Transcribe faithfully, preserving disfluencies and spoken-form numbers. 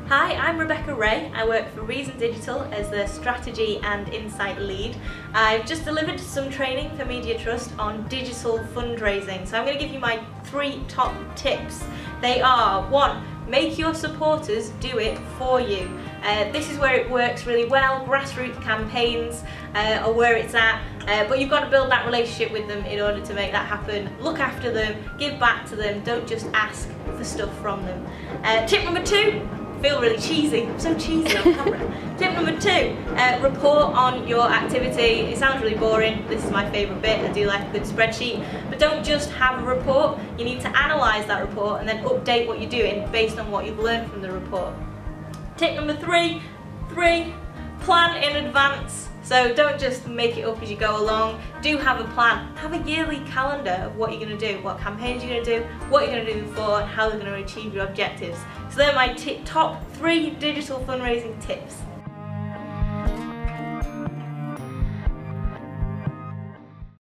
Hi, I'm Rebecca Ray. I work for Reason Digital as the Strategy and Insight Lead. I've just delivered some training for Media Trust on digital fundraising. So I'm going to give you my three top tips. They are: one, make your supporters do it for you. Uh, this is where it works really well. Grassroots campaigns uh, are where it's at, uh, but you've got to build that relationship with them in order to make that happen. Look after them, give back to them, don't just ask for stuff from them. Uh, tip number two, I feel really cheesy, I'm so cheesy on camera. Tip number two, uh, report on your activity. It sounds really boring, this is my favourite bit, I do like a good spreadsheet, but don't just have a report, you need to analyse that report and then update what you're doing based on what you've learned from the report. Tip number three, three, plan in advance. So don't just make it up as you go along, do have a plan. Have a yearly calendar of what you're going to do, what campaigns you're going to do, what you're going to do them for, and how they're going to achieve your objectives. So they're my top three digital fundraising tips.